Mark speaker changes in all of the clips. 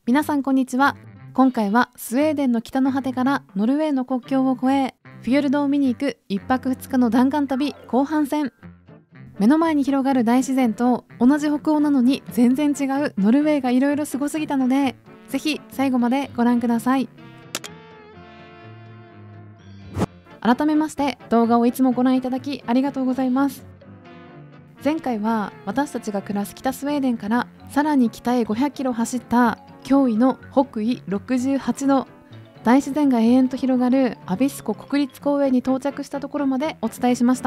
Speaker 1: 皆さんこんにちは。今回はスウェーデンの北の果てからノルウェーの国境を越えフィヨルドを見に行く1泊2日の弾丸旅後半戦。目の前に広がる大自然と同じ北欧なのに全然違うノルウェーがいろいろすごすぎたので、ぜひ最後までご覧ください。改めまして動画をいつもご覧いただきありがとうございます。前回は私たちが暮らす北スウェーデンからさらに北へ500キロ走った驚異の北緯68度、大自然が永遠と広がるアビスコ国立公園に到着したところまでお伝えしました。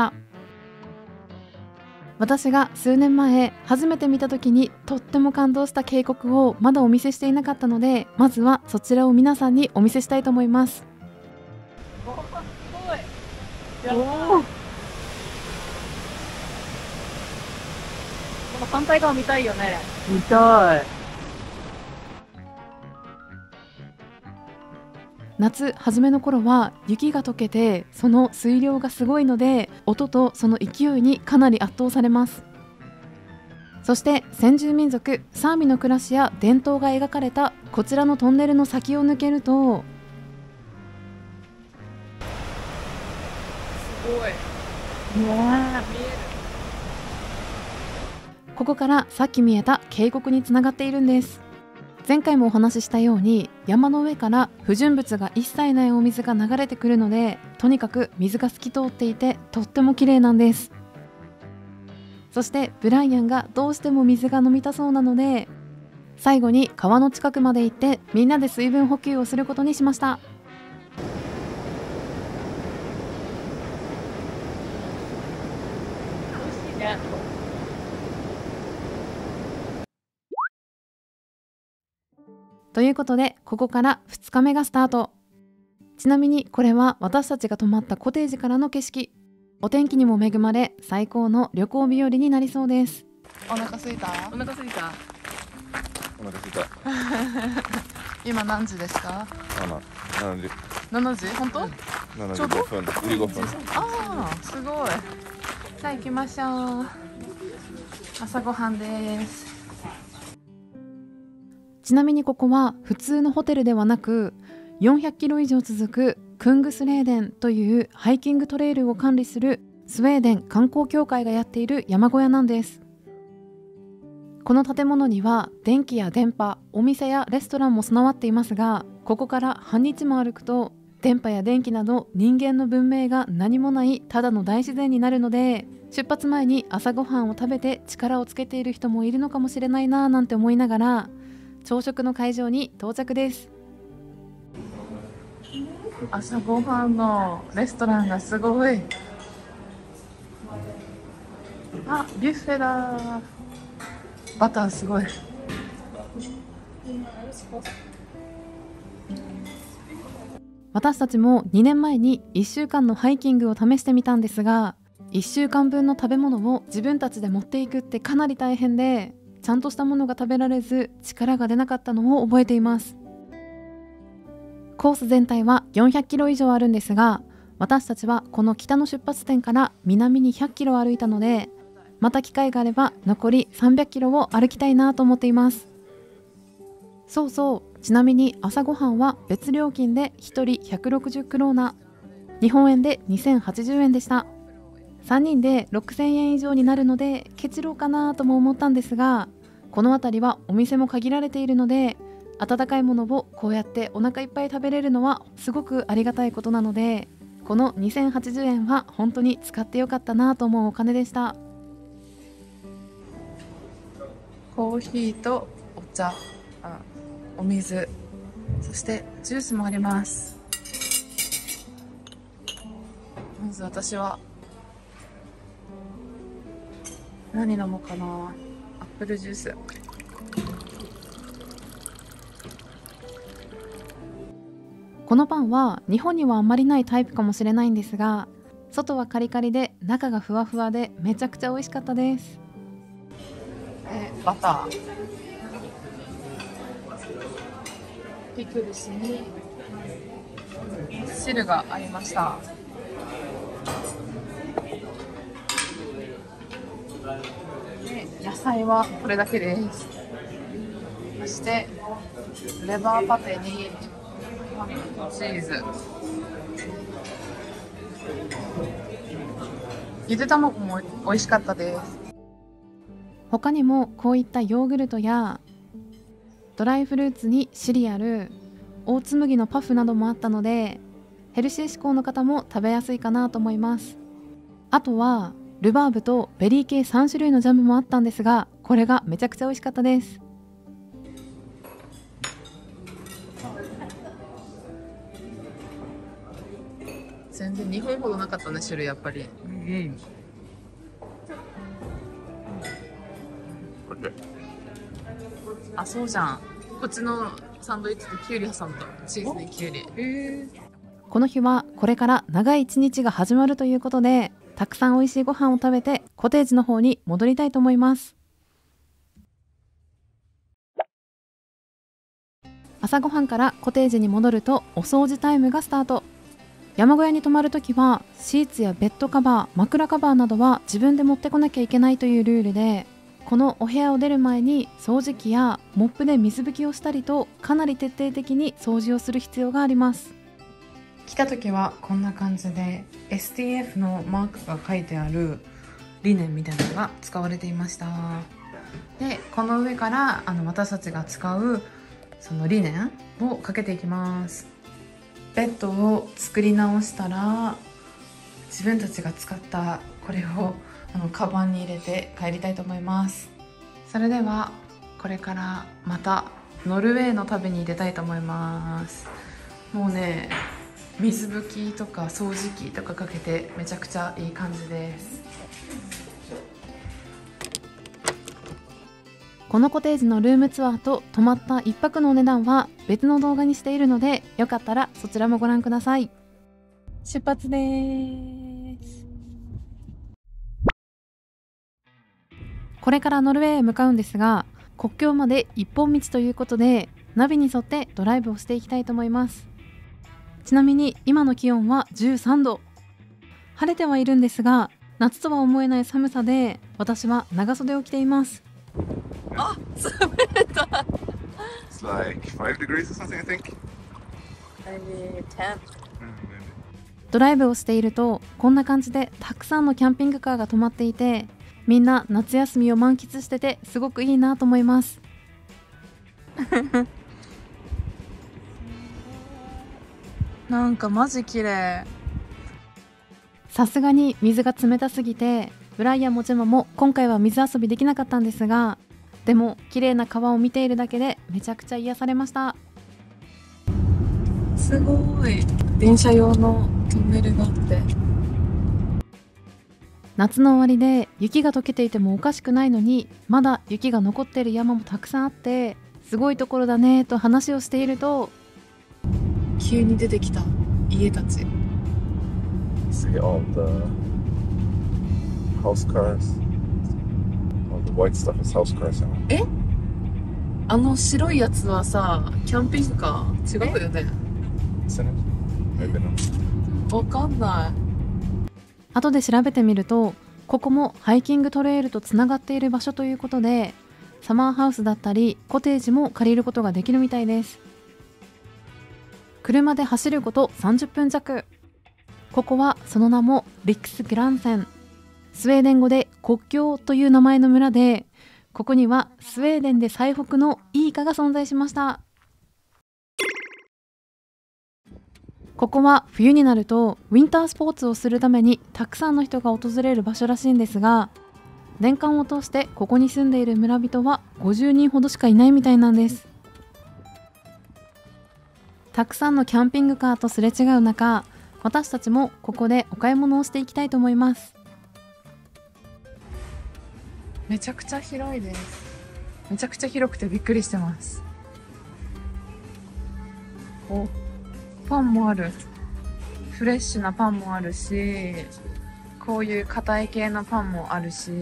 Speaker 1: 私が数年前初めて見た時にとっても感動した渓谷をまだお見せしていなかったので、まずはそちらを皆さんにお見せしたいと思います。
Speaker 2: すごい。この反対側見たいよね。
Speaker 3: 見たい。
Speaker 1: 夏初めの頃は雪が溶けてその水量がすごいので、音とその勢いにかなり圧倒されます。そして先住民族サーミの暮らしや伝統が描かれたこちらのトンネルの先を抜けると、
Speaker 2: すごい。見える。
Speaker 1: ここからさっき見えた渓谷につながっているんです。前回もお話ししたように山の上から不純物が一切ないお水が流れてくるので、とにかく水が透き通っていてとっても綺麗なんです。そしてブライアンがどうしても水が飲みたそうなので、最後に川の近くまで行ってみんなで水分補給をすることにしました。
Speaker 2: 楽しいね。
Speaker 1: ということでここから2日目がスタート。ちなみにこれは私たちが泊まったコテージからの景色。お天気にも恵まれ最高の旅行日和になりそうです。
Speaker 4: お腹すいた？
Speaker 2: お腹すいた。
Speaker 3: お腹すいた。
Speaker 4: 今何時ですか
Speaker 3: 7時。
Speaker 4: 7時？本当
Speaker 3: 7時
Speaker 4: ちょうど
Speaker 3: 5分。15分。
Speaker 4: ああ、すごい。さあ行きましょう。朝ごはんです。
Speaker 1: ちなみにここは普通のホテルではなく400キロ以上続くクングスレーデンというハイキングトレイルを管理するスウェーデン観光協会がやっている山小屋なんです。この建物には電気や電波、お店やレストランも備わっていますが、ここから半日も歩くと電波や電気など人間の文明が何もないただの大自然になるので、出発前に朝ごはんを食べて力をつけている人もいるのかもしれないななんて思いながら朝食の会場に到着です。
Speaker 4: 朝ごはんのレストランがすごい。あ、ビュッフェだ。バターすごい。
Speaker 1: 私たちも2年前に1週間のハイキングを試してみたんですが、1週間分の食べ物を自分たちで持っていくってかなり大変で、ちゃんとしたものが食べられず力が出なかったのを覚えています。コース全体は400キロ以上あるんですが、私たちはこの北の出発点から南に100キロ歩いたので、また機会があれば残り300キロを歩きたいなと思っています。そうそう、ちなみに朝ごはんは別料金で1人160クローナ、日本円で2080円でした。3人で6000円以上になるのでケチろうかなとも思ったんですが、この辺りはお店も限られているので、温かいものをこうやってお腹いっぱい食べれるのはすごくありがたいことなので、この2080円は本当に使ってよかったなと思うお金でした。
Speaker 4: コーヒーとお茶、お水、そしてジュースもあります。まず私は何飲もうかな。アップルジュース。
Speaker 1: このパンは日本にはあんまりないタイプかもしれないんですが、外はカリカリで中がふわふわでめちゃくちゃ美味しかったです。
Speaker 4: バター、ピクルスに汁がありました。で野菜はこれだけです。そしてレバーパテにハム、チーズ。ゆで卵も美味しかったです。
Speaker 1: 他にもこういったヨーグルトやドライフルーツにシリアル、オーツ麦のパフなどもあったので、ヘルシー志向の方も食べやすいかなと思います。あとはルバーブとベリー系3種類のジャムもあったんですが、これがめちゃくちゃ美味しかったです。
Speaker 4: 全然日本ほどなかったね、種類やっぱり。あ、そうじゃん。こっちのサンドイッチでキュウリ挟んだ。チーズにキュウリ。
Speaker 1: この日はこれから長い一日が始まるということで、たくさん美味しいご飯を食べてコテージの方に戻りたいと思います。朝ごはんからコテージに戻るとお掃除タイムがスタート。山小屋に泊まるときはシーツやベッドカバー、枕カバーなどは自分で持ってこなきゃいけないというルールで、このお部屋を出る前に掃除機やモップで水拭きをしたりと、かなり徹底的に掃除をする必要があります。
Speaker 4: 来た時はこんな感じで STF のマークが書いてあるリネンみたいなのが使われていました。でこの上から私たちが使うそのリネンをかけていきます。ベッドを作り直したら、自分たちが使ったこれをカバンに入れて帰りたいと思います。それではこれからまたノルウェーの旅に出たいと思います。もうね、水拭きとか掃除機とかかけてめちゃくちゃいい感じです。
Speaker 1: このコテージのルームツアーと泊まった1泊のお値段は別の動画にしているので、よかったらそちらもご覧ください。出発です。これからノルウェーへ向かうんですが、国境まで一本道ということでナビに沿ってドライブをしていきたいと思います。ちなみに今の気温は13度。晴れてはいるんですが、夏とは思えない寒さで私は長袖を着ています。
Speaker 4: あ、滑れた。
Speaker 3: It's like 5 degrees or something, I think.
Speaker 2: Maybe 10.
Speaker 1: ドライブをしているとこんな感じでたくさんのキャンピングカーが止まっていて、みんな夏休みを満喫しててすごくいいなと思います。
Speaker 4: なんかマジ綺麗。
Speaker 1: さすがに水が冷たすぎてブライアンもジェマも今回は水遊びできなかったんですが、でも綺麗な川を見ているだけでめちゃくちゃ癒されました。
Speaker 4: すごい。電車用のトンネルがあって、
Speaker 1: 夏の終わりで雪が溶けていてもおかしくないのに、まだ雪が残っている山もたくさんあって、すごいところだねと話をしていると、
Speaker 4: 急に出てきた家たち。
Speaker 3: See all the house cars. All the white stuff is house cars.
Speaker 4: 白いやつはさ、キャンピングカー違うよね。
Speaker 3: Isn't it? Maybe not.
Speaker 4: わかんない。
Speaker 1: 後で調べてみると、ここもハイキングトレイルとつながっている場所ということで、サマーハウスだったりコテージも借りることができるみたいです。車で走ること30分弱。ここはその名もリックスグランセン。スウェーデン語で国境という名前の村で、ここにはスウェーデンで最北のイーカが存在しました。ここは冬になるとウィンタースポーツをするためにたくさんの人が訪れる場所らしいんですが、年間を通してここに住んでいる村人は50人ほどしかいないみたいなんです。たくさんのキャンピングカーとすれ違う中、私たちもここでお買い物をしていきたいと思います。
Speaker 4: めちゃくちゃ広いです。めちゃくちゃ広くてびっくりしてます。お、パンもある。フレッシュなパンもあるし、こういう硬い系のパンもあるし。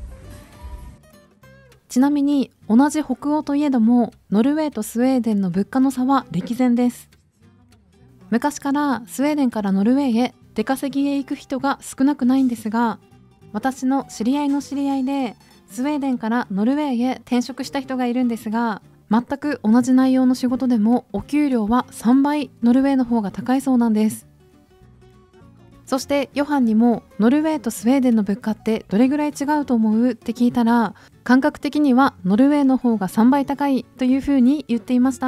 Speaker 1: ちなみに同じ北欧といえども、ノルウェーとスウェーデンの物価の差は歴然です。昔からスウェーデンからノルウェーへ出稼ぎへ行く人が少なくないんですが、私の知り合いの知り合いでスウェーデンからノルウェーへ転職した人がいるんですが、 全く同じ内容の仕事でもお給料は3倍ノルウェーの方が高いそうなんです。そしてヨハンにもノルウェーとスウェーデンの物価ってどれぐらい違うと思うって聞いたら、感覚的にはノルウェーの方が3倍高いというふうに言っていました。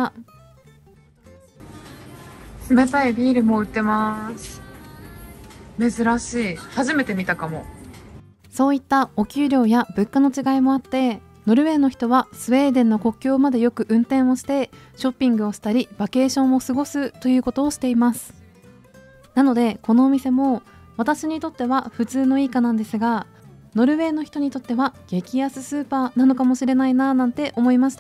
Speaker 4: 冷たいビールも売ってます。珍しい。初めて見たかも。
Speaker 1: そういったお給料や物価の違いもあって、ノルウェーの人はスウェーデンの国境までよく運転をしてショッピングをしたりバケーションを過ごすということをしています。なのでこのお店も私にとっては普通のいいかなんですが、ノルウェーの人にとっては激安スーパーなのかもしれないななんて思いました。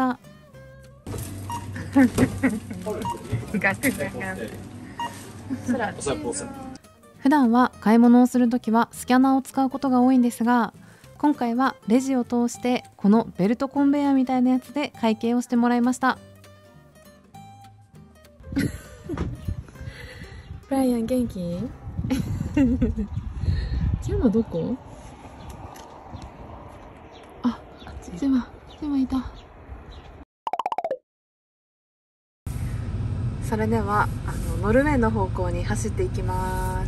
Speaker 1: 普段は買い物をするときはスキャナーを使うことが多いんですが、今回はレジを通してこのベルトコンベヤーみたいなやつで会計をしてもらいました。ブライアン元気？ジェマどこ？あ、ジェマいた。
Speaker 4: それではノルウェーの方向に走っていきます。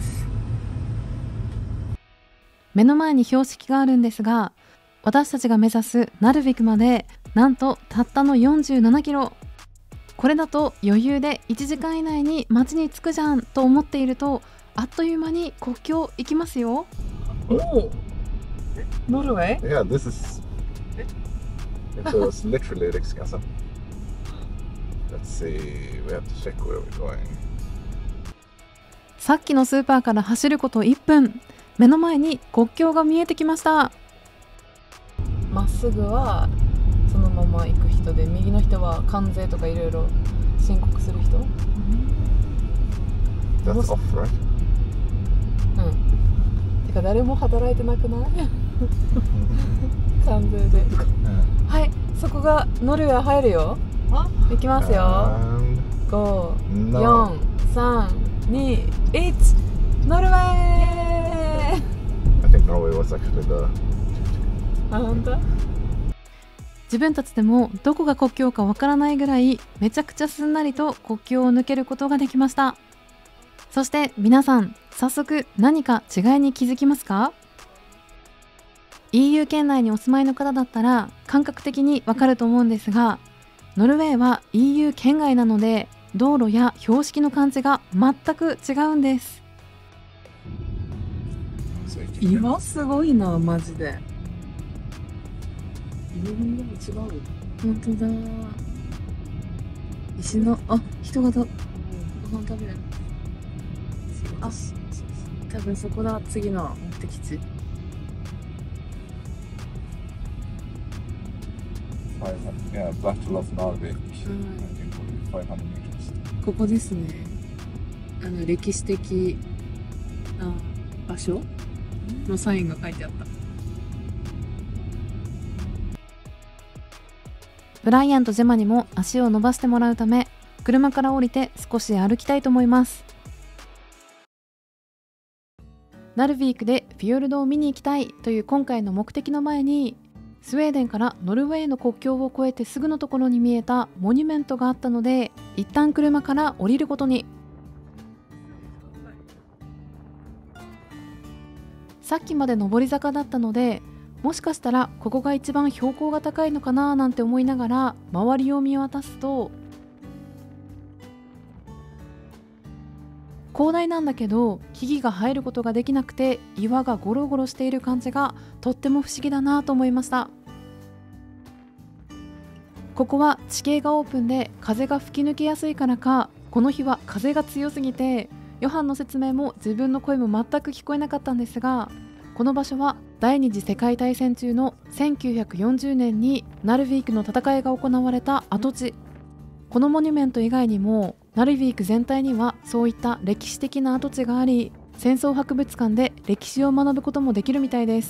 Speaker 1: 目の前に標識があるんですが、私たちが目指すナルビクまでなんとたったの47キロ。これだと余裕で1時間以内に街に着くじゃんと思っていると、あっという間に国境行きますよ。
Speaker 4: おお、ノルウェー？
Speaker 3: Yeah, this is. It was literally Riksgränsen. Let's see. We have to check where we're going.
Speaker 1: さっきのスーパーから走ること1分。目の前に国境が見えてきました。
Speaker 2: まっすぐはそのまま行く人で、右の人は関税とかいろいろ申告する人。
Speaker 3: That's off, right?
Speaker 2: てか誰も働いてなくない？関税で。はい、そこがノルウェー入るよ。行きますよ。5、4、3、2、1、ノルウェー。
Speaker 3: I think Norway was actually the.
Speaker 2: あ、本当？
Speaker 1: 自分たちでもどこが国境かわからないぐらいめちゃくちゃすんなりと国境を抜けることができました。そして皆さん、早速何か違いに気づきますか？ EU 圏内にお住まいの方だったら感覚的にわかると思うんですが、ノルウェーは EU 圏外なので道路や標識の感じが全く違うんです。
Speaker 2: 岩すごいな、マジで。色味が違う。本当だ。石の、あ、人がご飯食べる。あ、多分そこだ、次の目的地。
Speaker 3: Yeah, Battle of Narvik. 500 meters.
Speaker 2: ここですね。歴史的な場所のサインが書いてあった。
Speaker 1: ブライアンとジェマにも足を伸ばしてもらうため、車から降りて少し歩きたいと思います。ナルビークでフィヨルドを見に行きたいという今回の目的の前に、スウェーデンからノルウェーの国境を越えてすぐのところに見えたモニュメントがあったので、一旦車から降りることに。さっきまで上り坂だったので、もしかしたらここが一番標高が高いのかななんて思いながら周りを見渡すと、広大なんだけど木々が生えることができなくて岩がゴロゴロしている感じがとっても不思議だなと思いました。ここは地形がオープンで風が吹き抜けやすいからか、この日は風が強すぎてヨハンの説明も自分の声も全く聞こえなかったんですが、この場所は第二次世界大戦中の1940年にナルビークの戦いが行われた跡地。このモニュメント以外にもナルビーク全体にはそういった歴史的な跡地があり、戦争博物館で歴史を学ぶこともできるみたいです。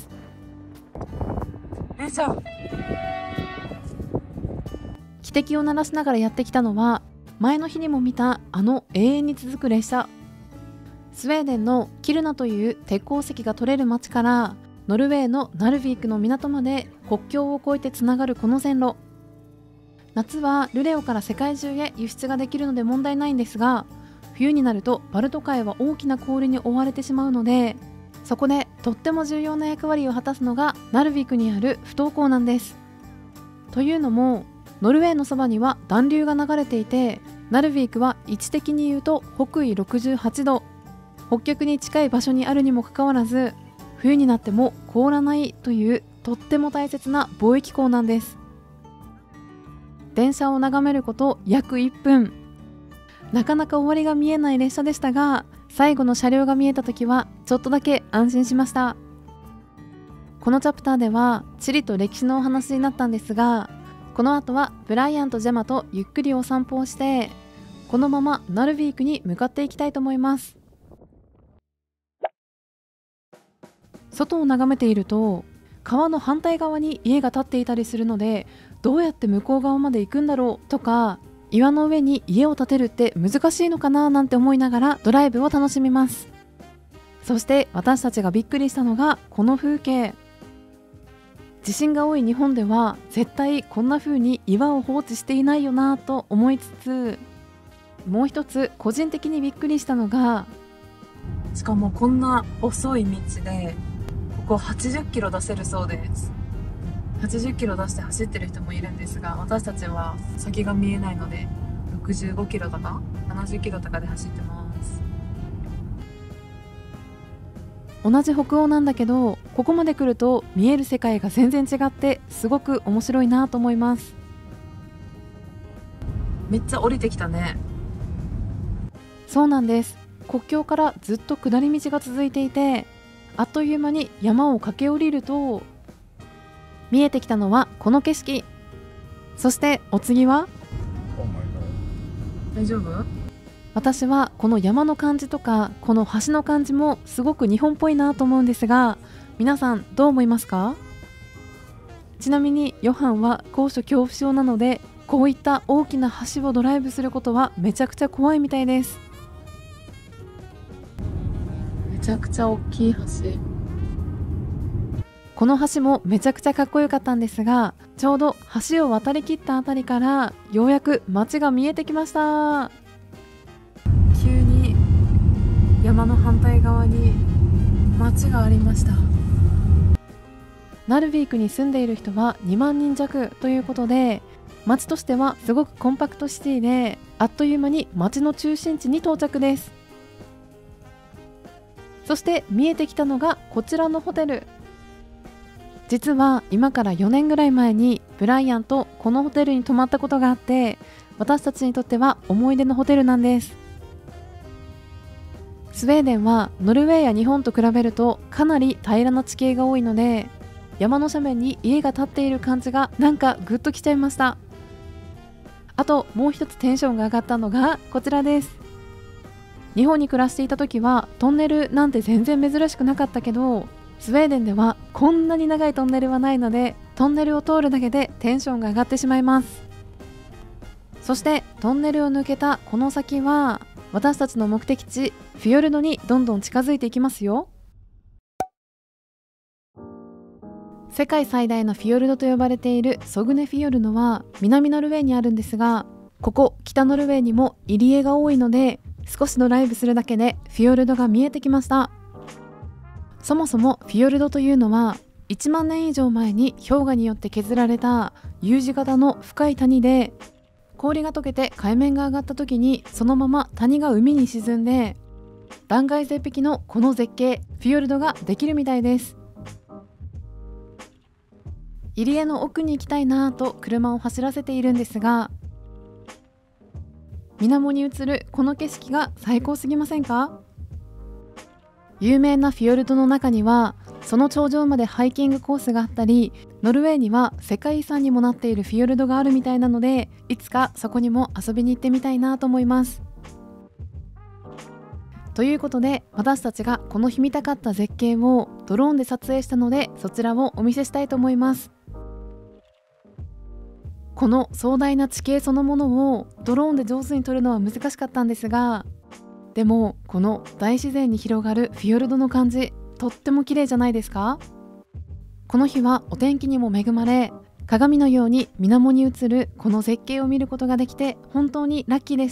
Speaker 1: 汽笛を鳴らしながらやってきたのは、前の日にも見たあの永遠に続く列車。スウェーデンのキルナという鉄鉱石が取れる町からノルウェーのナルビークの港まで国境を越えてつながるこの線路。 夏はルレオから世界中へ輸出ができるので問題ないんですが、冬になるとバルト海は大きな氷に覆われてしまうので、そこでとっても重要な役割を果たすのがナルビクにある不凍港なんです。というのもノルウェーのそばには暖流が流れていて、ナルビクは位置的に言うと北緯68度、北極に近い場所にあるにもかかわらず、冬になっても凍らないというとっても大切な貿易港なんです。電車を眺めること約1分。なかなか終わりが見えない列車でしたが、最後の車両が見えた時はちょっとだけ安心しました。このチャプターでは地理と歴史のお話になったんですが、この後はブライアンとジェマとゆっくりお散歩をして、このままナルビークに向かっていきたいと思います。外を眺めていると川の反対側に家が建っていたりするので、どうやって向こう側まで行くんだろうとか、岩の上に家を建てるって難しいのかななんて思いながらドライブを楽しみます。そして私たちがびっくりしたのがこの風景。地震が多い日本では絶対こんな風に岩を放置していないよなと思いつつ、もう一つ個人的にびっくりしたのが、
Speaker 2: しかもこんな細い道でここ80キロ出せるそうです。80キロ出して走ってる人もいるんですが、私たちは先が見えないので65キロとか70キロとかで走ってます。
Speaker 1: 同じ北欧なんだけど、ここまで来ると見える世界が全然違ってすごく面白いなと思います。
Speaker 2: めっちゃ降りてきたね。
Speaker 1: そうなんです。国境からずっと下り道が続いていて、あっという間に山を駆け下りると見えてきたのはこの景色。そしてお次は、
Speaker 2: 大丈夫？
Speaker 1: 私はこの山の感じとかこの橋の感じもすごく日本っぽいなと思うんですが、皆さんどう思いますか？ちなみにヨハンは高所恐怖症なので、こういった大きな橋をドライブすることはめちゃくちゃ怖いみたいです。
Speaker 2: めちゃくちゃ大きい橋。
Speaker 1: この橋もめちゃくちゃかっこよかったんですが、ちょうど橋を渡りきったあたりからようやく街が見えてきました。
Speaker 2: 急に山の反対側に街がありました。
Speaker 1: ナルビークに住んでいる人は2万人弱ということで、街としてはすごくコンパクトシティで、あっという間に街の中心地に到着です。そして見えてきたのがこちらのホテル。実は今から4年ぐらい前にブライアンとこのホテルに泊まったことがあって、私たちにとっては思い出のホテルなんです。スウェーデンはノルウェーや日本と比べるとかなり平らな地形が多いので、山の斜面に家が建っている感じがなんかグッときちゃいました。あともう一つテンションが上がったのがこちらです。日本に暮らしていた時はトンネルなんて全然珍しくなかったけど、スウェーデンではこんなに長いトンネルはないので、トンネルを通るだけでテンションが上がってしまいます。そしてトンネルを抜けたこの先は私たちの目的地フィヨルドにどんどん近づいていきますよ。世界最大のフィヨルドと呼ばれているソグネフィヨルドは南ノルウェーにあるんですが、ここ北ノルウェーにも入り江が多いので、少しドライブするだけでフィヨルドが見えてきました。そもそもフィヨルドというのは1万年以上前に氷河によって削られた U 字型の深い谷で、氷が溶けて海面が上がった時にそのまま谷が海に沈んで、断崖絶壁のこの絶景フィヨルドができるみたいです。入り江の奥に行きたいなぁと車を走らせているんですが、水面に映るこの景色が最高すぎませんか？有名なフィヨルドの中にはその頂上までハイキングコースがあったり、ノルウェーには世界遺産にもなっているフィヨルドがあるみたいなので、いつかそこにも遊びに行ってみたいなと思います。ということで、私たちがこの日見たかった絶景をドローンで撮影したので、そちらをお見せしたいと思います。この壮大な地形そのものをドローンで上手に撮るのは難しかったんですが、でもこの大自然に広がるフィヨルドの感じ、とっても綺麗じゃないですか？この日はお天気にも恵まれ、 鏡のように水面に映るこの絶景を見ることができて本当にラッキーでした。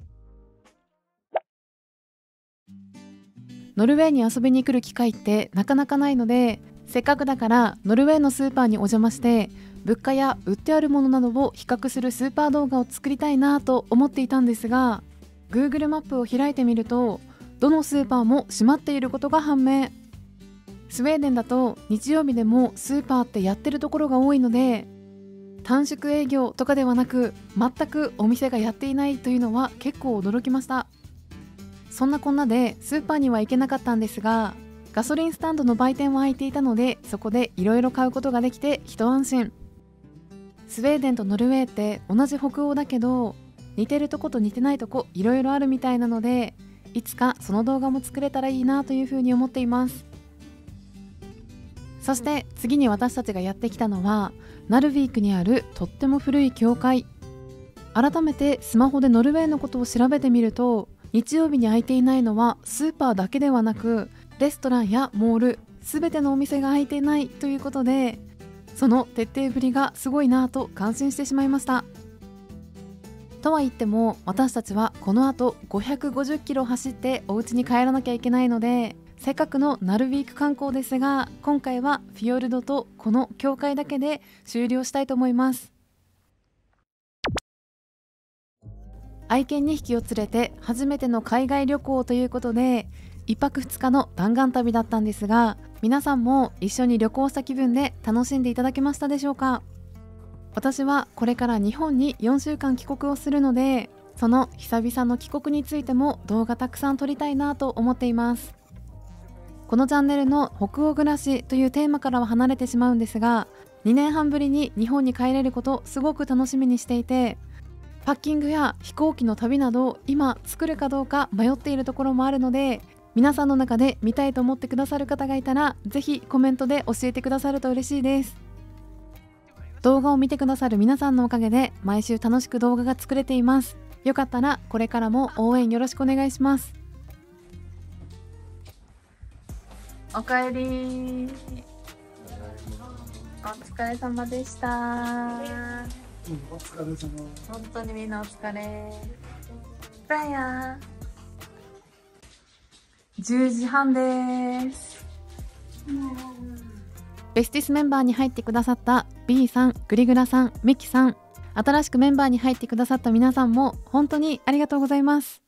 Speaker 1: ノルウェーに遊びに来る機会ってなかなかないので、せっかくだからノルウェーのスーパーにお邪魔して物価や売ってあるものなどを比較するスーパー動画を作りたいなと思っていたんですが、 Google マップを開いてみるとどのスーパーも閉まっていることが判明。スウェーデンだと日曜日でもスーパーってやってるところが多いので、短縮営業とかではなく全くお店がやっていないというのは結構驚きました。そんなこんなでスーパーには行けなかったんですが、ガソリンスタンドの売店は開いていたので、そこでいろいろ買うことができて一安心。スウェーデンとノルウェーって同じ北欧だけど、似てるとこと似てないとこいろいろあるみたいなので、いつかその動画も作れたらいいなというふうに思っています。そして次に私たちがやってきたのはナルビークにあるとっても古い教会。改めてスマホでノルウェーのことを調べてみると、日曜日に開いていないのはスーパーだけではなくレストランやモール全てのお店が開いていないということで、その徹底ぶりがすごいなと感心してしまいました。とは言っても私たちはこの後550キロ走ってお家に帰らなきゃいけないので、せっかくのナルビーク観光ですが、今回はフィヨルドとこの教会だけで終了したいと思います。愛犬2匹を連れて初めての海外旅行ということで1泊2日の弾丸旅だったんですが、皆さんも一緒に旅行した気分で楽しんでいただけましたでしょうか。私はこれから日本に4週間帰国をするので、その久々の帰国についても動画たくさん撮りたいなと思っています。このチャンネルの北欧暮らしというテーマからは離れてしまうんですが、2年半ぶりに日本に帰れることすごく楽しみにしていて、パッキングや飛行機の旅など今作るかどうか迷っているところもあるので、皆さんの中で見たいと思ってくださる方がいたらぜひコメントで教えてくださると嬉しいです。動画を見てくださる皆さんのおかげで毎週楽しく動画が作れています。よかったらこれからも応援よろしくお願いします。
Speaker 2: おかえり。お疲れ様でした。
Speaker 5: お疲れ様。
Speaker 2: 本当にみんなお疲れ。だや。10時半です。
Speaker 1: ベスティスメンバーに入ってくださった B さん、グリグラさん、ミキさん、新しくメンバーに入ってくださった皆さんも本当にありがとうございます。